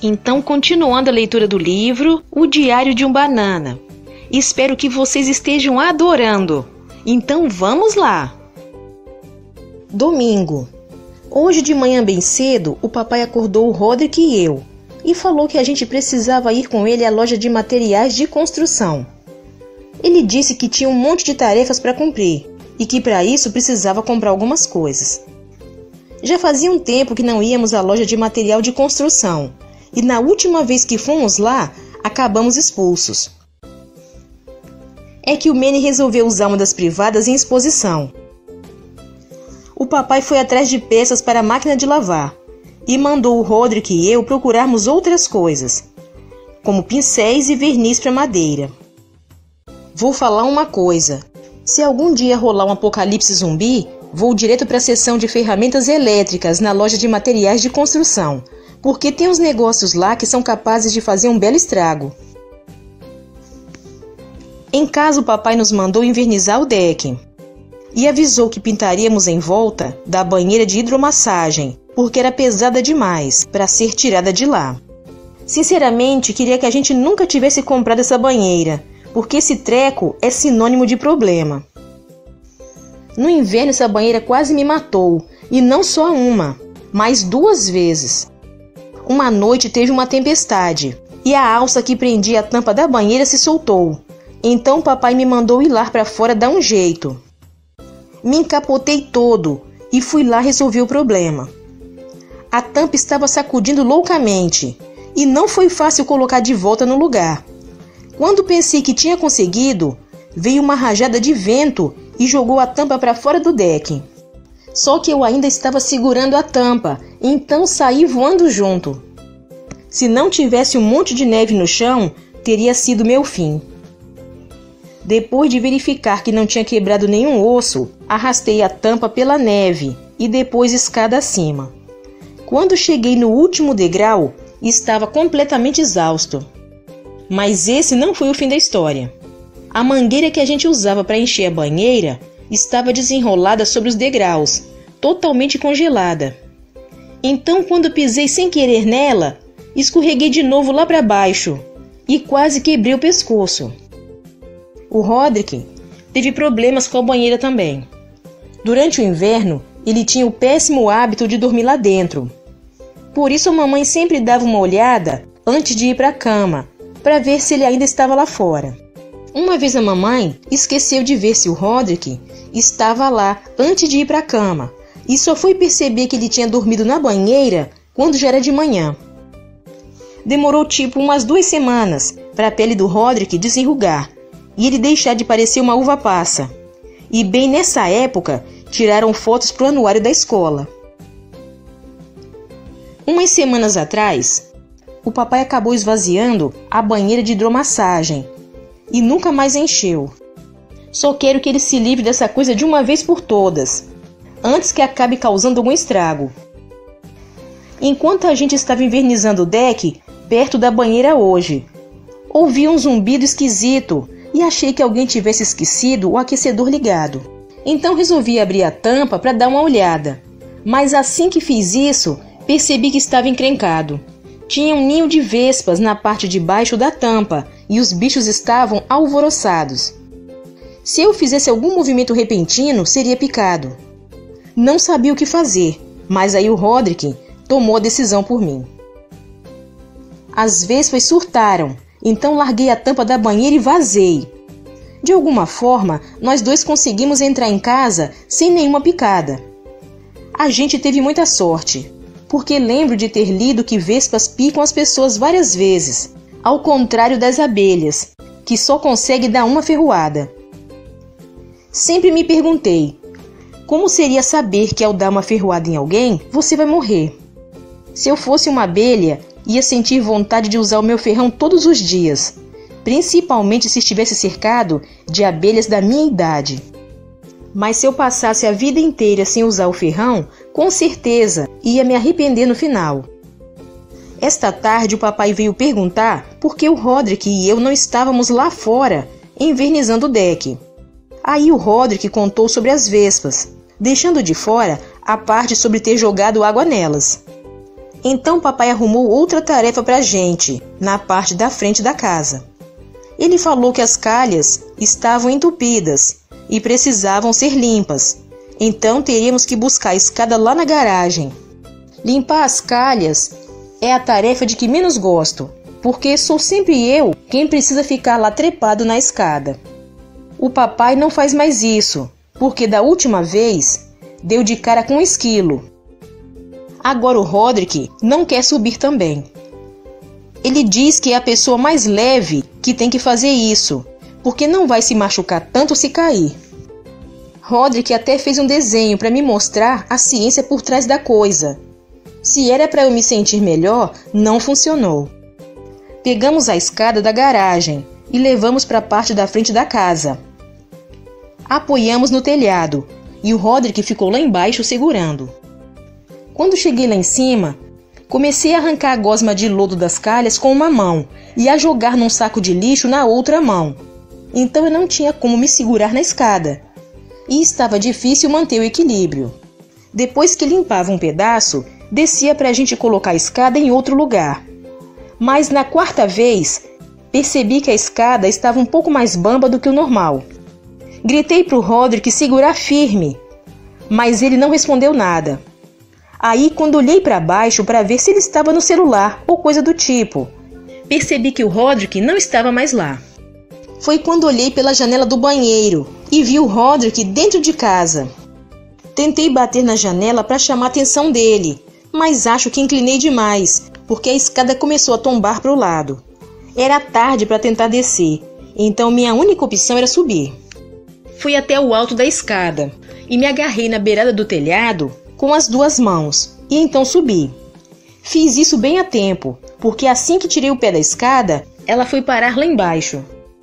Então, continuando a leitura do livro O Diário de um Banana. Espero que vocês estejam adorando. Então, vamos lá! Domingo. Hoje de manhã bem cedo, o papai acordou o Rodrick e eu e falou que a gente precisava ir com ele à loja de materiais de construção. Ele disse que tinha um monte de tarefas para cumprir e que para isso precisava comprar algumas coisas. Já fazia um tempo que não íamos à loja de material de construção e na última vez que fomos lá, acabamos expulsos. É que o Manny resolveu usar uma das privadas em exposição. O papai foi atrás de peças para a máquina de lavar e mandou o Rodrick e eu procurarmos outras coisas, como pincéis e verniz para madeira. Vou falar uma coisa, se algum dia rolar um apocalipse zumbi, vou direto para a seção de ferramentas elétricas na loja de materiais de construção, porque tem uns negócios lá que são capazes de fazer um belo estrago. Em casa, o papai nos mandou invernizar o deck e avisou que pintaríamos em volta da banheira de hidromassagem, porque era pesada demais para ser tirada de lá. Sinceramente, queria que a gente nunca tivesse comprado essa banheira, porque esse treco é sinônimo de problema. No inverno, essa banheira quase me matou, e não só uma, mas 2 vezes. Uma noite teve uma tempestade, e a alça que prendia a tampa da banheira se soltou. Então o papai me mandou ir lá para fora dar um jeito. Me encapotei todo e fui lá resolver o problema. A tampa estava sacudindo loucamente e não foi fácil colocar de volta no lugar. Quando pensei que tinha conseguido, veio uma rajada de vento e jogou a tampa para fora do deck. Só que eu ainda estava segurando a tampa, então saí voando junto. Se não tivesse um monte de neve no chão, teria sido meu fim. Depois de verificar que não tinha quebrado nenhum osso, arrastei a tampa pela neve e depois escada acima. Quando cheguei no último degrau, estava completamente exausto. Mas esse não foi o fim da história. A mangueira que a gente usava para encher a banheira estava desenrolada sobre os degraus, totalmente congelada. Então, quando pisei sem querer nela, escorreguei de novo lá para baixo e quase quebrei o pescoço. O Rodrick teve problemas com a banheira também. Durante o inverno, ele tinha o péssimo hábito de dormir lá dentro. Por isso a mamãe sempre dava uma olhada antes de ir para a cama, para ver se ele ainda estava lá fora. Uma vez a mamãe esqueceu de ver se o Rodrick estava lá antes de ir para a cama e só foi perceber que ele tinha dormido na banheira quando já era de manhã. Demorou tipo umas 2 semanas para a pele do Rodrick desenrugar e ele deixar de parecer uma uva passa. E bem nessa época, tiraram fotos para o anuário da escola. Umas semanas atrás, o papai acabou esvaziando a banheira de hidromassagem e nunca mais encheu. Só quero que ele se livre dessa coisa de uma vez por todas, antes que acabe causando algum estrago. Enquanto a gente estava invernizando o deck perto da banheira hoje, ouvi um zumbido esquisito e achei que alguém tivesse esquecido o aquecedor ligado. Então resolvi abrir a tampa para dar uma olhada. Mas assim que fiz isso, percebi que estava encrencado. Tinha um ninho de vespas na parte de baixo da tampa e os bichos estavam alvoroçados. Se eu fizesse algum movimento repentino, seria picado. Não sabia o que fazer, mas aí o Rodrick tomou a decisão por mim. As vespas surtaram. Então larguei a tampa da banheira e vazei. De alguma forma, nós 2 conseguimos entrar em casa sem nenhuma picada. A gente teve muita sorte, porque lembro de ter lido que vespas picam as pessoas várias vezes, ao contrário das abelhas, que só conseguem dar uma ferroada. Sempre me perguntei, como seria saber que ao dar uma ferroada em alguém, você vai morrer? Se eu fosse uma abelha, ia sentir vontade de usar o meu ferrão todos os dias, principalmente se estivesse cercado de abelhas da minha idade. Mas se eu passasse a vida inteira sem usar o ferrão, com certeza ia me arrepender no final. Esta tarde o papai veio perguntar por que o Rodrick e eu não estávamos lá fora, invernizando o deck. Aí o Rodrick contou sobre as vespas, deixando de fora a parte sobre ter jogado água nelas. Então papai arrumou outra tarefa para a gente, na parte da frente da casa. Ele falou que as calhas estavam entupidas e precisavam ser limpas, então teríamos que buscar a escada lá na garagem. Limpar as calhas é a tarefa de que menos gosto, porque sou sempre eu quem precisa ficar lá trepado na escada. O papai não faz mais isso, porque da última vez deu de cara com um esquilo. Agora o Roderick não quer subir também. Ele diz que é a pessoa mais leve que tem que fazer isso, porque não vai se machucar tanto se cair. Roderick até fez um desenho para me mostrar a ciência por trás da coisa. Se era para eu me sentir melhor, não funcionou. Pegamos a escada da garagem e levamos para a parte da frente da casa. Apoiamos no telhado e o Roderick ficou lá embaixo segurando. Quando cheguei lá em cima, comecei a arrancar a gosma de lodo das calhas com uma mão e a jogar num saco de lixo na outra mão. Então eu não tinha como me segurar na escada e estava difícil manter o equilíbrio. Depois que limpava um pedaço, descia para a gente colocar a escada em outro lugar. Mas na quarta vez, percebi que a escada estava um pouco mais bamba do que o normal. Gritei para o Roderick segurar firme, mas ele não respondeu nada. Aí, quando olhei para baixo para ver se ele estava no celular ou coisa do tipo, percebi que o Roderick não estava mais lá. Foi quando olhei pela janela do banheiro e vi o Roderick dentro de casa. Tentei bater na janela para chamar a atenção dele, mas acho que inclinei demais, porque a escada começou a tombar para o lado. Era tarde para tentar descer, então minha única opção era subir. Fui até o alto da escada e me agarrei na beirada do telhado com as duas mãos, e então subi. Fiz isso bem a tempo, porque assim que tirei o pé da escada, ela foi parar lá embaixo.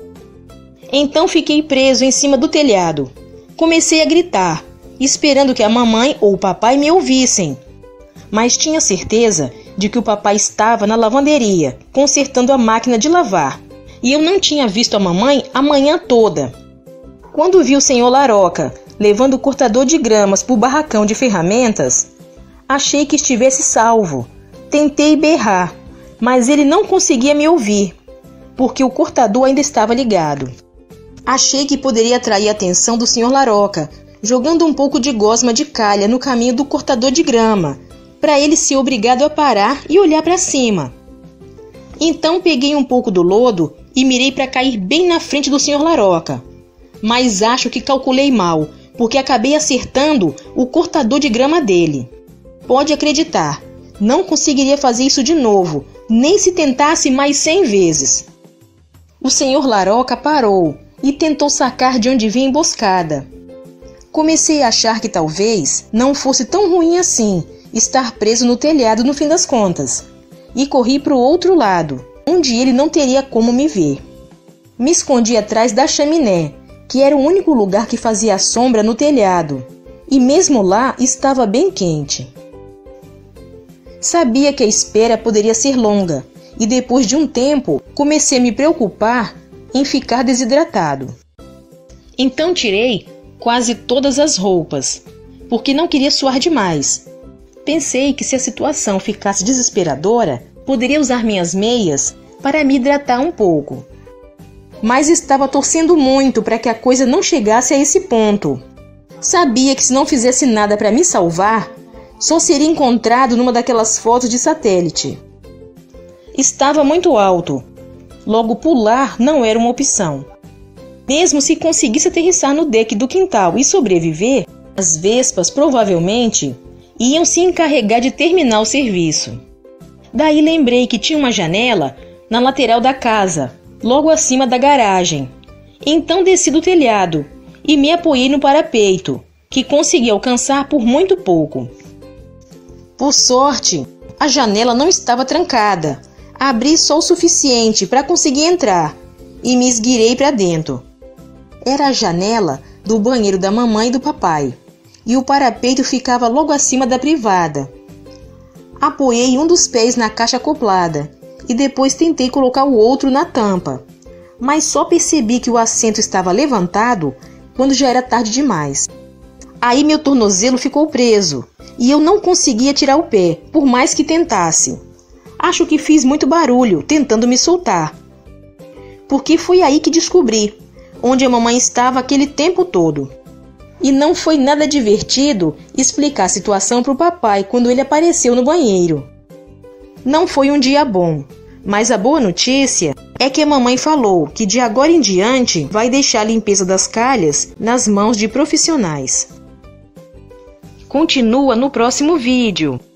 Então fiquei preso em cima do telhado. Comecei a gritar, esperando que a mamãe ou o papai me ouvissem. Mas tinha certeza de que o papai estava na lavanderia, consertando a máquina de lavar, e eu não tinha visto a mamãe a manhã toda. Quando vi o senhor Laroca levando o cortador de gramas para o barracão de ferramentas, achei que estivesse salvo. Tentei berrar, mas ele não conseguia me ouvir, porque o cortador ainda estava ligado. Achei que poderia atrair a atenção do senhor Laroca, jogando um pouco de gosma de calha no caminho do cortador de grama, para ele ser obrigado a parar e olhar para cima. Então peguei um pouco do lodo e mirei para cair bem na frente do senhor Laroca. Mas acho que calculei mal, porque acabei acertando o cortador de grama dele. Pode acreditar, não conseguiria fazer isso de novo, nem se tentasse mais 100 vezes. O senhor Laroca parou e tentou sacar de onde vinha a emboscada. Comecei a achar que talvez não fosse tão ruim assim estar preso no telhado no fim das contas, e corri para o outro lado, onde ele não teria como me ver. Me escondi atrás da chaminé, que era o único lugar que fazia sombra no telhado, e mesmo lá estava bem quente. Sabia que a espera poderia ser longa, e depois de um tempo comecei a me preocupar em ficar desidratado. Então tirei quase todas as roupas, porque não queria suar demais. Pensei que se a situação ficasse desesperadora, poderia usar minhas meias para me hidratar um pouco. Mas estava torcendo muito para que a coisa não chegasse a esse ponto. Sabia que se não fizesse nada para me salvar, só seria encontrado numa daquelas fotos de satélite. Estava muito alto, logo pular não era uma opção. Mesmo se conseguisse aterrissar no deck do quintal e sobreviver, as vespas provavelmente iam se encarregar de terminar o serviço. Daí lembrei que tinha uma janela na lateral da casa, logo acima da garagem. Então desci do telhado e me apoiei no parapeito, que consegui alcançar por muito pouco. Por sorte, a janela não estava trancada. Abri só o suficiente para conseguir entrar e me esgueirei para dentro. Era a janela do banheiro da mamãe e do papai, e o parapeito ficava logo acima da privada. Apoiei um dos pés na caixa acoplada e depois tentei colocar o outro na tampa, mas só percebi que o assento estava levantado quando já era tarde demais. Aí meu tornozelo ficou preso e eu não conseguia tirar o pé, por mais que tentasse. Acho que fiz muito barulho tentando me soltar, porque foi aí que descobri onde a mamãe estava aquele tempo todo. E não foi nada divertido explicar a situação para o papai quando ele apareceu no banheiro. Não foi um dia bom, mas a boa notícia é que a mamãe falou que de agora em diante vai deixar a limpeza das calhas nas mãos de profissionais. Continua no próximo vídeo.